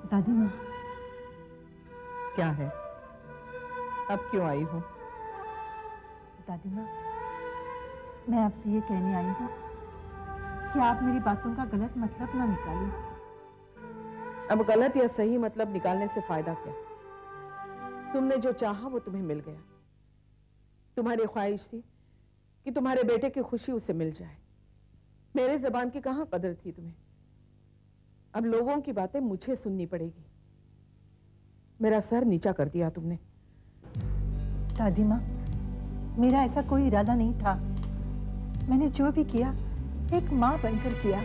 दादी माँ। क्या है? अब क्यों आई हो? दादी माँ, मैं आपसे ये कहने आई हूँ कि आप मेरी बातों का गलत मतलब ना निकालें। अब गलत या सही मतलब निकालने से फायदा क्या? तुमने जो चाहा वो तुम्हें मिल गया। तुम्हारी ख्वाहिश थी कि तुम्हारे बेटे की खुशी उसे मिल जाए। मेरे ज़बान की कहां कदर थी तुम्हें? अब लोगों की बातें मुझे सुननी पड़ेगी। मेरा सर नीचा कर दिया तुमने। दादी माँ, मेरा ऐसा कोई इरादा नहीं था। मैंने जो भी किया एक माँ बनकर किया।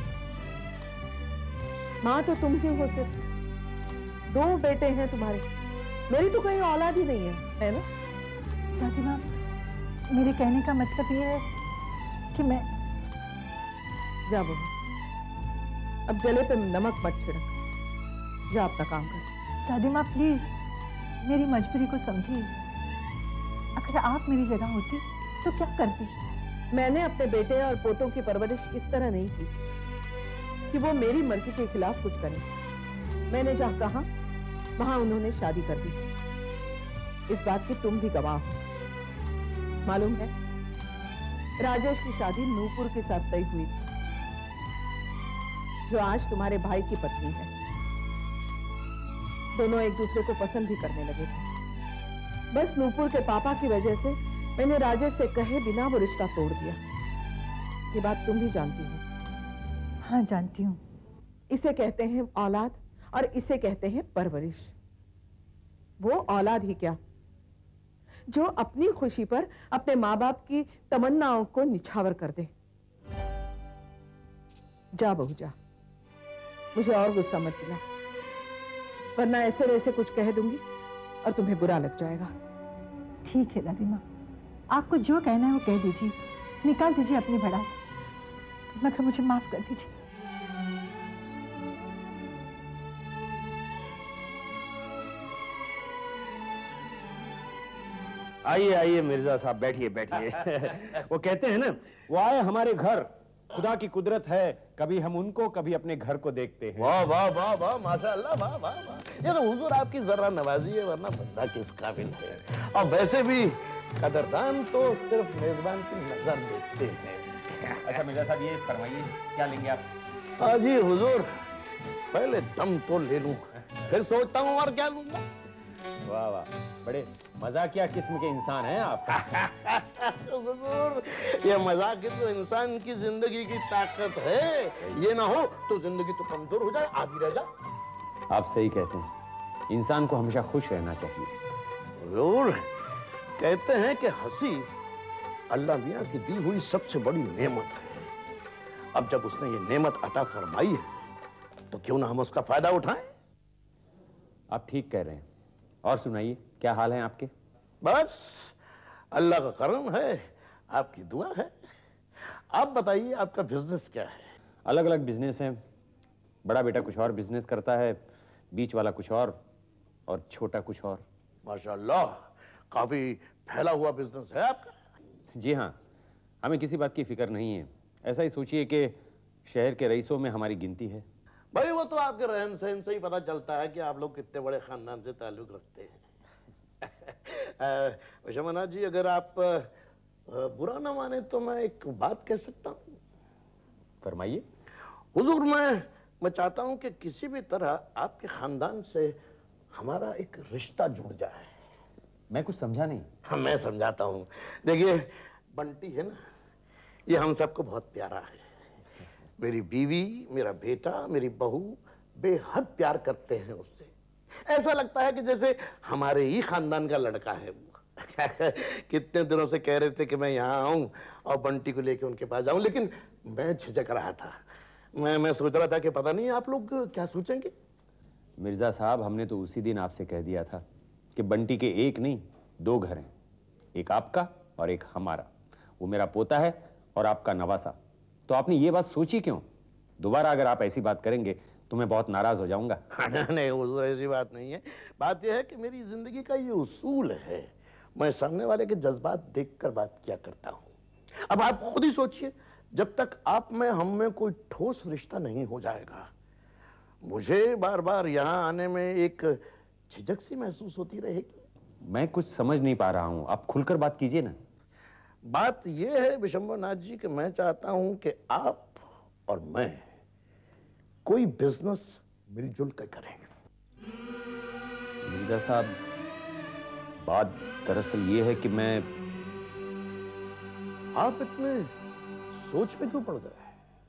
माँ तो तुम ही हो सिर्फ। 2 बेटे हैं तुम्हारे, मेरी तो कोई औलाद ही नहीं है ना? दादी माँ, मेरे कहने का मतलब ये है कि मैं... जा बहू, अब जले पे नमक मत छिड़क। जा अपना काम कर। दादी माँ प्लीज मेरी मजबूरी को समझिए। अगर आप मेरी जगह होती तो क्या करती? मैंने अपने बेटे और पोतों की परवरिश इस तरह नहीं की कि वो मेरी मर्जी के खिलाफ कुछ करें। मैंने जहां कहा वहां उन्होंने शादी कर दी। इस बात की तुम भी गवाह हो। मालूम है, राजेश की शादी नूपुर के साथ तय हुई थी, जो आज तुम्हारे भाई की पत्नी है। दोनों एक दूसरे को पसंद भी करने लगे थे। बस नूपुर के पापा की वजह से मैंने राजेश से कहे बिना वो रिश्ता तोड़ दिया। ये बात तुम भी जानती हो। हाँ जानती हूँ। इसे कहते हैं औलाद और इसे कहते हैं परवरिश। वो औलाद ही क्या, जो अपनी खुशी पर अपने माँ बाप की तमन्नाओं को निछावर कर दे। जा बहू जा, मुझे और गुस्सा मत दिला, वरना ऐसे वैसे कुछ कह दूंगी और तुम्हें बुरा लग जाएगा। ठीक है दादी माँ, आपको जो कहना है वो कह दीजिए। निकाल दीजिए अपनी भड़ास, मगर मुझे माफ कर दीजिए। आइए आइए मिर्जा साहब, बैठिए बैठिए। वो कहते हैं ना, वो आए हमारे घर, खुदा की कुदरत है, कभी हम उनको कभी अपने घर को देखते हैं। वाह वाह वाह वाह, माशाअल्लाह, वाह वाह वाह। ये तो हुजूर आपकी जरा नवाजी है, वरना बंदा किस काबिल है। और वैसे भी कदरदान तो सिर्फ मेजबान की नजर देखते हैं। अच्छा मिर्जा साहब, ये फरमाइए क्या लेंगे आप? हाँ जी हुजूर, पहले दम तो ले लूं, फिर सोचता हूँ और क्या लूंगा। वाह वाह, बड़े मजाकिया किस्म के इंसान हैं आप। हुजूर, ये मजाक तो इंसान की जिंदगी की ताकत है। ये ना हो तो जिंदगी तो कमजोर हो जाए, आधी रह जाए। आप सही कहते हैं, इंसान को हमेशा खुश रहना चाहिए। हुजूर, कहते हैं कि हंसी अल्लाह मियां की दी हुई सबसे बड़ी नेमत है। अब जब उसने ये नेमत अता फरमाई है तो क्यों ना हम उसका फायदा उठाएं। आप ठीक कह रहे हैं। और सुनाइए, क्या हाल है आपके? बस अल्लाह का करम है, आपकी दुआ है। आप बताइए, आपका बिजनेस क्या है? अलग अलग बिजनेस हैं। बड़ा बेटा कुछ और बिजनेस करता है, बीच वाला कुछ और छोटा कुछ और। माशाअल्लाह, काफी फैला हुआ बिजनेस है आपका। जी हाँ, हमें किसी बात की फिक्र नहीं है। ऐसा ही सोचिए कि शहर के रईसों में हमारी गिनती है। भाई वो तो आपके रहन सहन से ही पता चलता है कि आप लोग कितने बड़े खानदान से ताल्लुक रखते हैं। शमना जी, अगर आप बुरा ना माने तो मैं एक बात कह सकता हूँ? फरमाइए। हुजूर, मैं चाहता हूँ कि किसी भी तरह आपके खानदान से हमारा एक रिश्ता जुड़ जाए। मैं कुछ समझा नहीं। हाँ, मैं समझाता हूँ। देखिए, बंटी है ना, ये हम सबको बहुत प्यारा है। मेरी बीवी, मेरा बेटा, मेरी बहू बेहद प्यार करते हैं उससे। ऐसा लगता है कि जैसे हमारे ही खानदान का लड़का है वो। कितने दिनों से कह रहे थे कि मैं यहाँ आऊं और बंटी को लेके उनके पास जाऊं, लेकिन मैं झिझक रहा था। मैं सोच रहा था कि पता नहीं आप लोग क्या सोचेंगे। मिर्जा साहब, हमने तो उसी दिन आपसे कह दिया था कि बंटी के एक नहीं 2 घर हैं, एक आपका और एक हमारा। वो मेरा पोता है और आपका नवासा। तो आपने ये बात सोची क्यों? दोबारा अगर आप ऐसी बात करेंगे तो मैं बहुत नाराज हो जाऊंगा। नहीं हुजूर, ऐसी बात नहीं है। बात यह है कि मेरी जिंदगी का ये उसूल है, मैं सामने वाले के जज्बात देखकर बात किया करता हूं। अब आप खुद ही सोचिए, जब तक आप में हम में कोई ठोस रिश्ता नहीं हो जाएगा मुझे बार बार यहाँ आने में एक झिझक सी महसूस होती रहेगी। मैं कुछ समझ नहीं पा रहा हूं, आप खुलकर बात कीजिए ना। बात यह है विशंबरनाथ जी कि मैं चाहता हूं कि आप और मैं कोई बिजनेस मिलजुल कर करें। मिर्जा साहब, बात दरअसल ये है कि आप इतने सोच में क्यों पड़ गए?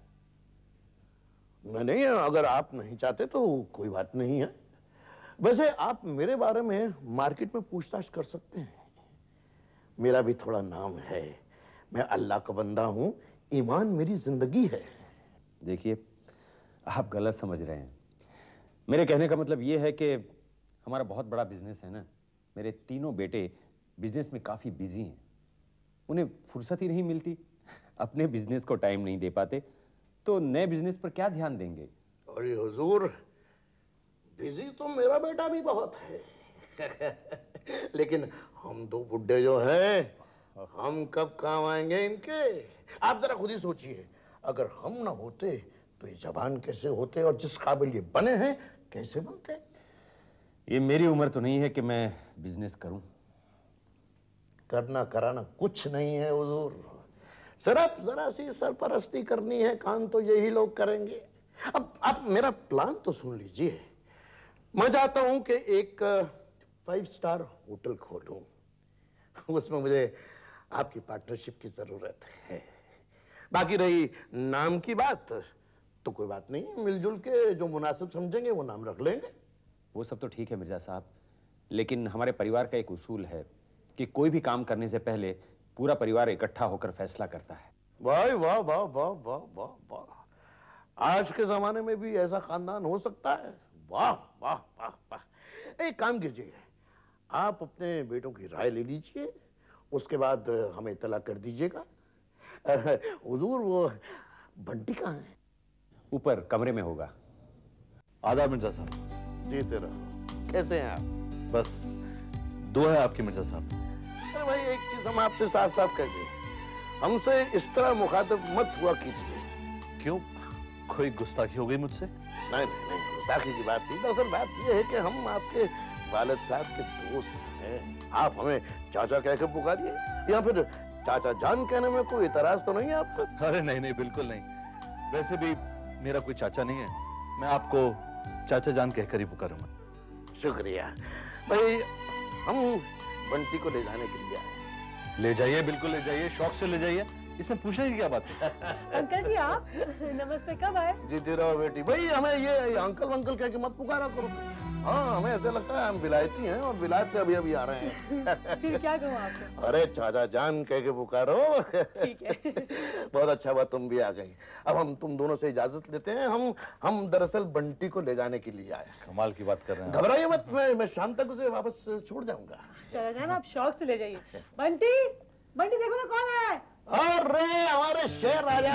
नहीं, अगर आप नहीं चाहते तो कोई बात नहीं है। वैसे आप मेरे बारे में मार्केट में पूछताछ कर सकते हैं। मेरा भी थोड़ा नाम है, मैं अल्लाह का बंदा हूं, ईमान मेरी जिंदगी है। देखिए, आप गलत समझ रहे हैं। मेरे कहने का मतलब ये है कि हमारा बहुत बड़ा बिजनेस है ना। मेरे तीनों बेटे बिजनेस में काफी बिजी हैं, उन्हें फुर्सत ही नहीं मिलती, अपने बिजनेस को टाइम नहीं दे पाते, तो नए बिजनेस पर क्या ध्यान देंगे? अरे हुजूर, बिजी तो मेरा बेटा भी बहुत है लेकिन हम दो बुड्ढे जो हैं, हम कब काम आएंगे इनके? आप जरा खुद ही सोचिए, अगर हम ना होते तो ये जवान कैसे होते और जिस काबिल ये बने हैं कैसे बनते? ये मेरी उम्र तो नहीं है कि मैं बिजनेस करूं। करना कराना कुछ नहीं है हुजूर, सिर्फ जरा सी सरपरस्ती करनी है, काम तो यही लोग करेंगे। अब आप मेरा प्लान तो सुन लीजिए। मैं चाहता हूं कि एक 5 स्टार होटल खोलूं, उसमें मुझे आपकी पार्टनरशिप की जरूरत है। बाकी रही नाम की बात, तो कोई बात नहीं, मिलजुल के जो मुनासिब समझेंगे वो नाम रख लेंगे। वो सब तो ठीक है मिर्जा साहब, लेकिन हमारे परिवार का एक उसूल है कि कोई भी काम करने से पहले पूरा परिवार इकट्ठा होकर फैसला करता है। वाह वाह वाह वाह वाह वाह वाह, आज के जमाने में भी ऐसा खानदान हो सकता है? वाह वाह वाह वाह। एक काम कीजिए, आप अपने बेटों की राय ले लीजिए, उसके बाद हमें इत्तला कर दीजिएगा। हुजूर, वो बंटी कहाँ है? ऊपर कमरे में होगा। आदाब मिर्जा साहब। जीते रहो। कैसे हैं आप? बस दुआ है आपकी मिर्जा साहब। अरे भाई, एक चीज हम आपसे साफ साफ कह दें, हमसे इस तरह मुखातिब मत हुआ कीजिए। क्यों, कोई गुस्ताखी हो गई मुझसे? नहीं नहीं नहीं, गुस्ताखी की बात नहीं। दरअसल बात यह है कि हम आपके वालिद साहब के दोस्त हैं। आप हमें चाचा कह के पुकारिए, या फिर चाचा जान कहने में कोई इतराज तो नहीं है आपको? अरे नहीं नहीं, बिल्कुल नहीं। वैसे भी मेरा कोई चाचा नहीं है, मैं आपको चाचा जान कहकर ही पुकारूंगा। शुक्रिया भाई। हम बंटी को ले जाने के लिए आए। ले जाइए, बिल्कुल ले जाइए, शौक से ले जाइए, इसमें पूछने की क्या बात है? अंकल जी आप नमस्ते, कब आए? जीते रहो बेटी। भाई, हमें ये अंकल वंकल कह के मत पुकारा करो। हाँ, हमें ऐसे लगता है हम विलायती हैं और विलायत से अभी अभी आ रहे हैं। फिर क्या कहूँ आपको? अरे चाचा जान कह के पुकारो। ठीक है। बहुत अच्छा हुआ तुम भी आ गई। अब हम तुम दोनों से इजाजत लेते हैं। हम दरअसल बंटी को ले जाने के लिए आए। कमाल की बात कर रहे हैं। घबराइए मत, मैं शाम तक उसे वापस छोड़ जाऊंगा। चला जाना, आप शौक से ले जाइए। बंटी, बंटी देखो ना कौन है। अरे हमारे शेर राजा।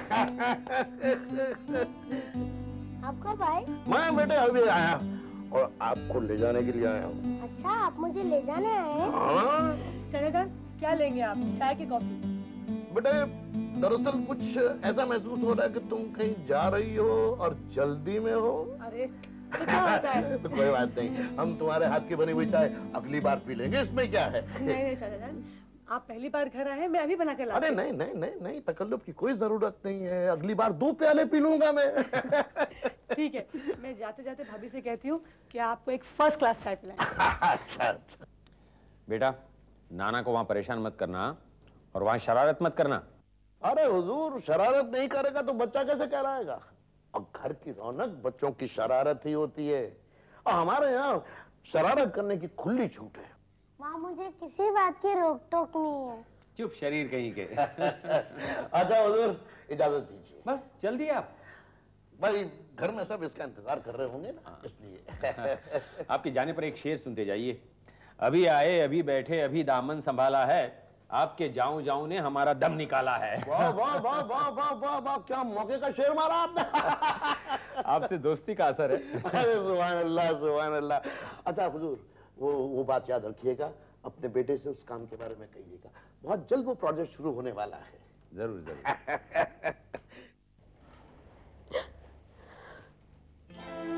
आप कब आए? मैं बेटे अभी आया और आपको ले जाने के लिए आया हूँ। अच्छा, आप मुझे ले जाने आए हैं? हाँ चले जान, क्या लेंगे आप, चाय की कॉफी? बेटे, दरअसल कुछ ऐसा महसूस हो रहा है कि तुम कहीं जा रही हो और जल्दी में हो। अरे तो क्या होता है? तो कोई बात नहीं, हम तुम्हारे हाथ की बनी हुई चाय अगली बार पी लेंगे, इसमें क्या है? नहीं नहीं चाचा जान, आप पहली बार घर आए हैं, मैं अभी बना के लाती अरे हूँ। नहीं नहीं नहीं नहीं, तकल्लुफ की कोई जरूरत नहीं है, अगली बार 2 प्याले पी लूंगा मैं। ठीक है, मैं जाते जाते भाभी से कहती हूँ कि आपको एक फर्स्ट क्लास चाय पिलाएं। अच्छा अच्छा। बेटा, नाना को वहां परेशान मत करना और वहां शरारत मत करना। अरे हुजूर, शरारत नहीं करेगा तो बच्चा कैसे कहलाएगा? और घर की रौनक बच्चों की शरारत ही होती है, और हमारे यहाँ शरारत करने की खुली छूट है। वहाँ मुझे किसी बात की रोक टोक नहीं है। चुप शरीर कहीं के। अच्छा हुजूर, इजाजत दीजिए। बस जल्दी आप। भाई, घर में सब इसका इंतजार कर रहे होंगे ना, इसलिए। आपके जाने पर एक शेर सुनते जाइए। अभी आए, अभी बैठे, अभी दामन संभाला है, आपके जाऊं जाऊं ने हमारा दम निकाला है। वाह वाह वाह वाह वाह वाह वाह, क्या मौके का शेर मारा आपने। आपसे दोस्ती का असर है। अरे सुभान अल्लाह, सुभान अल्लाह। अच्छा हुजूर, वो बात याद रखिएगा, अपने बेटे से उस काम के बारे में कहिएगा, बहुत जल्द वो प्रोजेक्ट शुरू होने वाला है। जरूर जरूर।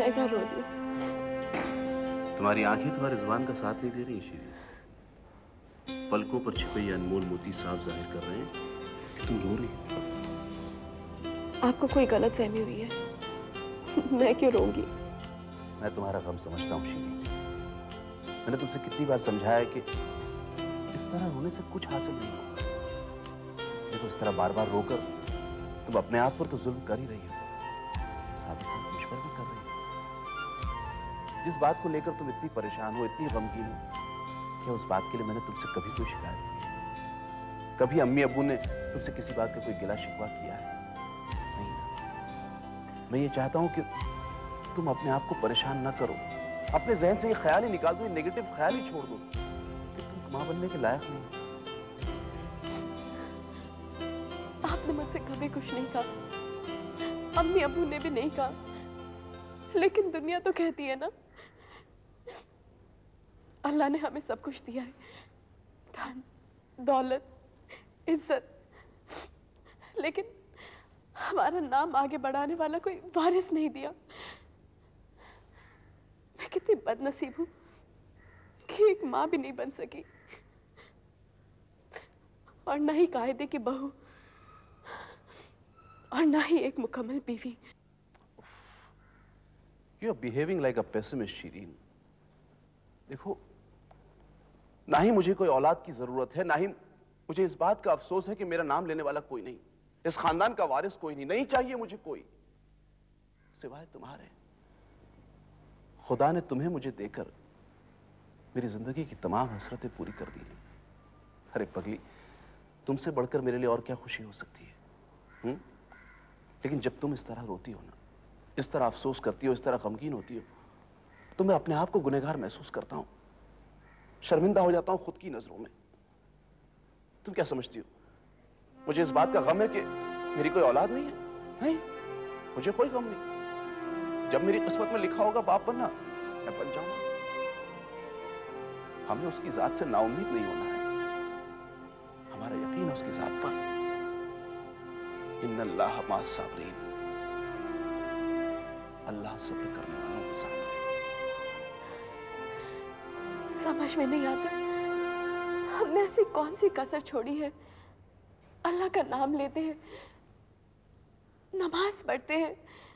मैं क्या रो रही हूँ? तुम्हारी आंखें तुम्हारे जुबान का साथ नहीं दे रही शीरी। पलकों पर छिपे ये अनमोल मोती साफ जाहिर कर रहे हैं कि तुम रो रही हो। आपको कोई गलत फहमी हुई है। मैं क्यों रोऊंगी? मैं तुम्हारा गम समझता हूँ शीरी। मैंने तुमसे कितनी बार समझाया कि इस तरह रोने से कुछ हासिल नहीं होगा। देखो इस तरह बार बार रोकर तुम अपने आप पर तो जुल्म कर ही रही हो, साथ ही साथ मुझ पर भी कर रही हो। जिस बात को लेकर तुम इतनी परेशान हो, इतनी गमगीन हो, क्या उस बात के लिए मैंने तुमसे कभी कोई शिकायत की है? कभी अम्मी अब्बू ने तुमसे किसी बात का कोई गिला शिकवा किया है? नहीं। मैं ये चाहता हूं कि तुम अपने आप को परेशान ना करो। अपने जहन से ये ख्याल ही निकाल दो, ये नेगेटिव ख्याल ही छोड़ दो कि तुम मां बनने के लायक नहीं हो। आपने मुझसे कभी कुछ नहीं कहा, अम्मी अब्बू ने भी नहीं कहा, लेकिन दुनिया तो कहती है ना, अल्लाह ने हमें सब कुछ दिया है, धन, दौलत, इज्जत, लेकिन हमारा नाम आगे बढ़ाने वाला कोई वारिस नहीं दिया। मैं कितनी बदनसीब हूं कि एक मां भी नहीं बन सकी, और ना ही कायदे की बहू, और ना ही एक मुकम्मल बीवी। You are behaving like a pessimist, Shireen. देखो, ना ही मुझे कोई औलाद की जरूरत है, ना ही मुझे इस बात का अफसोस है कि मेरा नाम लेने वाला कोई नहीं, इस खानदान का वारिस कोई नहीं चाहिए मुझे कोई सिवाय तुम्हारे। खुदा ने तुम्हें मुझे देकर मेरी जिंदगी की तमाम हसरतें पूरी कर दी हैं। अरे पगली, तुमसे बढ़कर मेरे लिए और क्या खुशी हो सकती है? लेकिन जब तुम इस तरह रोती हो ना, इस तरह अफसोस करती हो, इस तरह गमगीन होती हो, तो मैं अपने आप को गुनहगार महसूस करता हूं, शर्मिंदा हो जाता हूं खुद की नजरों में। तुम क्या समझती हो, मुझे इस बात का गम है कि मेरी कोई औलाद नहीं है? नहीं, मुझे कोई गम नहीं। जब मेरी किस्मत में लिखा होगा बाप बनना, मैं बन जाऊंगा। हमें उसकी जात से नाउम्मीद नहीं होना है, हमारा यकीन है उसकी जात पर। इन्नल्लाह मअस साबिरीन, अल्लाह सब्र करने वालों के साथ है। समझ में नहीं आता हमने ऐसी कौन सी कसर छोड़ी है। अल्लाह का नाम लेते हैं, नमाज पढ़ते हैं,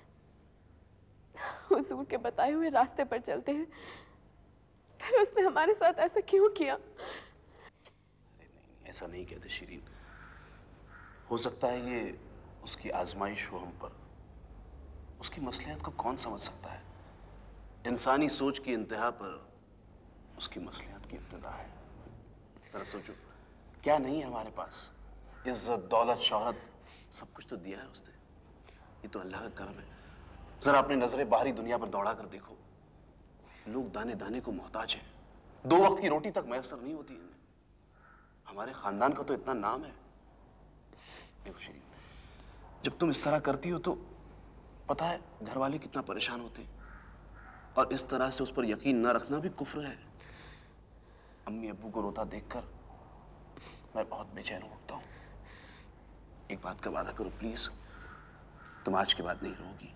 हुजूर के बताए हुए रास्ते पर चलते हैं, फिर उसने हमारे साथ ऐसा क्यों किया? अरे नहीं, ऐसा नहीं कहते शीरीन। हो सकता है ये उसकी आजमाइश हो हम पर। उसकी मसलियत को कौन समझ सकता है? इंसानी सोच की इंतहा पर उसकी मसलियत की इब्तिदा है। जरा सोचो, क्या नहीं है हमारे पास? इज्जत, दौलत, शोहरत, सब कुछ तो दिया है उसने। ये तो अल्लाह का करम है। जरा अपनी नजरें बाहरी दुनिया पर दौड़ा कर देखो, लोग दाने दाने को मोहताज हैं, 2 वक्त की रोटी तक मैसर नहीं होती इन्हें। हमारे खानदान का तो इतना नाम है। देखो शीरीन, जब तुम इस तरह करती हो तो पता है घर वाले कितना परेशान होते हैं, और इस तरह से उस पर यकीन न रखना भी कुफ्र है। अम्मी अब्बू को रोता देखकर मैं बहुत बेचैन होता हूँ। एक बात का वादा करो प्लीज, तुम आज के बाद नहीं रोगी।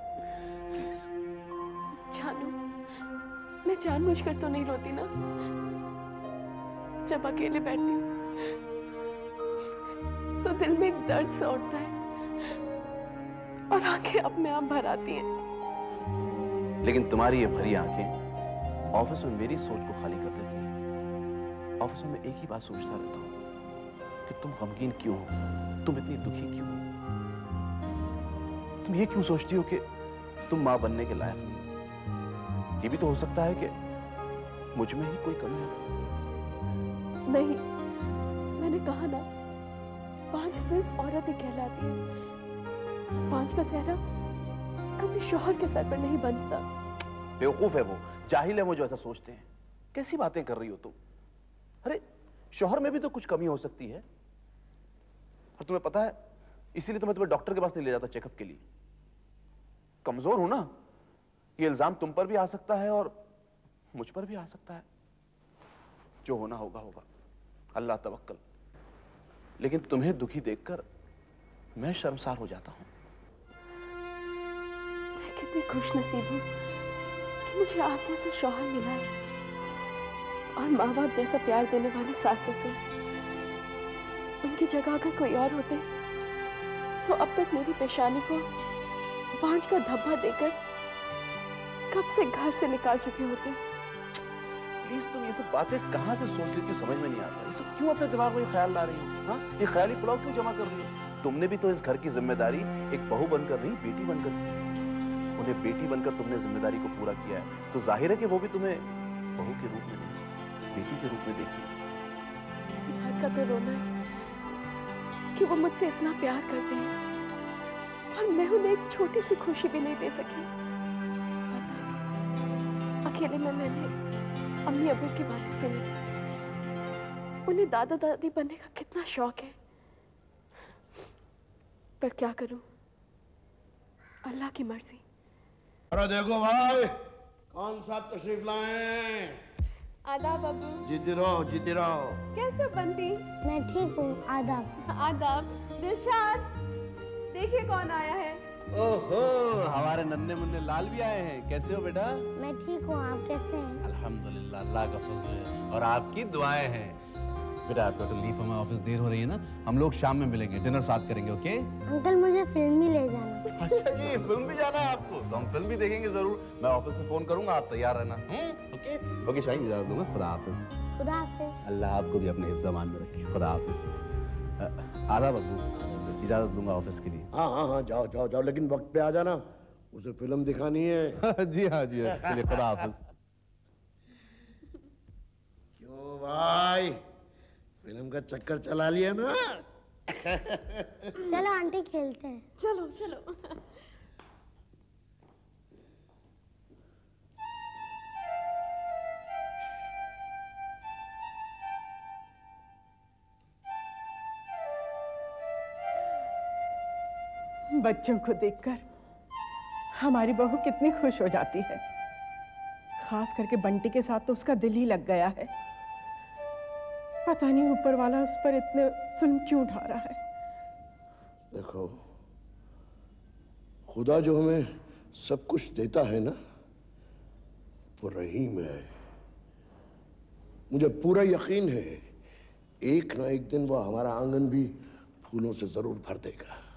जानू, मैं जानबूझकर तो नहीं रोती ना। जब अकेले बैठती हूँ तो दिल में एक दर्द सा उठता है और आंखें अपने आप भर आती हैं। लेकिन तुम्हारी ये भरी आंखें ऑफिस में मेरी सोच को खाली कर देती हैं। ऑफिस में मैं एक ही बात सोचता रहता हूँ कि तुम गमगीन क्यों हो, तुम इतनी दुखी क्यों हो, तुम ये क्यों सोचती हो कि तुम मां बनने के लायक नहीं हो? ये भी तो हो सकता है कि मुझ में ही कोई कमी है। नहीं, मैंने कहा ना, 5 सिर्फ औरत ही कहलाती है। 5 का सेहरा कभी शौहर के सर पर नहीं बंधता। बेवकूफ है वो, जाहिल है वो जो ऐसा सोचते हैं। कैसी बातें कर रही हो तुम? अरे शौहर में भी तो कुछ कमी हो सकती है। और तुम्हें पता है, इसीलिए तो मैं तुम्हें डॉक्टर के पास नहीं ले जाता चेकअप के लिए। कमजोर हूं ना, ये इल्जाम तुम पर भी आ सकता है और मुझ पर भी आ सकता है। जो होना होगा होगा, अल्लाह तवक्कल। लेकिन तुम्हें दुखी देखकर मैं शर्मसार हो जाता हूं। मैं कितनी खुशनसीब हूँ कि मुझे आज जैसा शौहर मिला है और माँ बाप जैसा प्यार देने वाले सास ससुर। उनकी जगह अगर कोई और होते तो अब तक मेरी पेशानी को बांझ का धब्बा देकर कब से घर से निकाल चुके होते। प्लीज तुम ये सब बातें कहाँ से सोच लेती हो, समझ में नहीं आता। ये सब क्यों अपने दिमाग में ख्याल ला रही हो? हाँ, ये ख्याली पुलाव क्यों जमा कर रही हो? तुमने भी तो इस घर की जिम्मेदारी एक बहू बनकर नहीं, बेटी बनकर की। उन्हें बेटी बनकर तुमने जिम्मेदारी को पूरा किया है, तो जाहिर है कि वो भी तुम्हें बहू के रूप में नहीं, बेटी के रूप में देखी। इसी बात का तो रोना है कि वो मुझसे इतना प्यार करते हैं और मैं उन्हें एक छोटी सी खुशी भी नहीं दे सकी। पता, अकेले में मैंने अम्मी अबू की बातें सुनी। उन्हें दादा दादी बनने का कितना शौक है, पर क्या करूं, अल्लाह की मर्जी। अरे देखो भाई, कौन साहब तशरीफ लाए। आदाब अबू। जीती रहो, जीती रहो। कैसे हो बंटी? मैं ठीक हूँ। आदाब। आदाब। दिलशाद, देखिए कौन आया है। ओहो, हमारे नन्हे मुन्ने लाल भी आए हैं। कैसे हो बेटा? मैं ठीक हूँ, आप कैसे हैं? अल्हम्दुलिल्लाह, अल्लाह का फजल है और आपकी दुआएं हैं। बेटा आपका तो लीव, हमें ऑफिस देर हो रही है ना, हम लोग शाम में मिलेंगे, डिनर साथ करेंगे। ओके अंकल, मुझे फिल्म भी ले जाना। अच्छा जी, फिल्म भी जाना है आपको? तो हम फिल्म भी देखेंगे जरूर। मैं ऑफिस से फोन करूंगा, आप तैयार रहना। ओके ओके शाहीन, इजाजत दूंगा। खुदा हाफिज। खुदा हाफिज। अल्लाह आपको भी अपने हिफ्ज़ अमान में रखे। खुदा हाफिज। आदाब अब्बू, इजाजत दूंगा ऑफिस के लिए। हाँ हाँ हाँ, जाओ जाओ जाओ, लेकिन वक्त पे आ जाना, उसे फिल्म दिखानी है। जी हाँ जी हाँ, चलिए खुदा हाफिज। क्यों भाई, फिल्म का चक्कर चला लिया ना? चलो आंटी खेलते हैं। चलो चलो। बच्चों को देखकर हमारी बहू कितनी खुश हो जाती है। खास करके बंटी के साथ तो उसका दिल ही लग गया है। पता नहीं ऊपर वाला उस पर इतने जुल्म क्यों उठा रहा है। देखो, खुदा जो हमें सब कुछ देता है ना, वो रहीम है। मुझे पूरा यकीन है एक ना एक दिन वो हमारा आंगन भी फूलों से जरूर भर देगा।